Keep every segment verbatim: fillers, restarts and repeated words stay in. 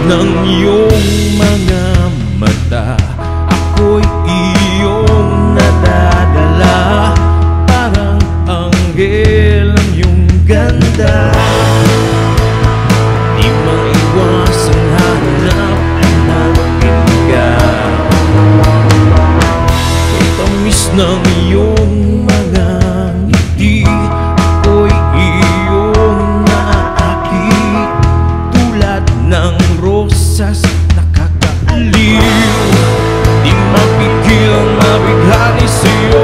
ng iyong mga mata, ako'y iyong nadadala. Parang anghel ang iyong ganda, di maiwasang hanapin ka. Kay tamis ng iyong mga ngiti, ako'y iyong naaakit. Tulad ng rosas nakakaaliw, di mapigil ang mabighani sa'yo.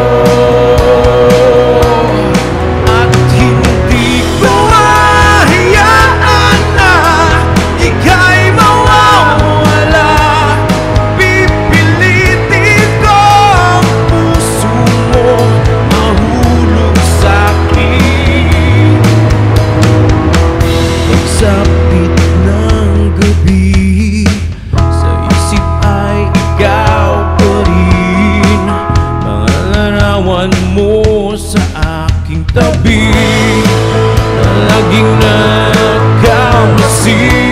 At hindi ko hahayaan na ika'y mawawala. Pipilitin ko ang puso mo mahulog sa'kin. Pagsapit ng gabi, sa isip ay ikaw pa rin. Mga larawan mo sa aking tabi, na laging nagkamasi.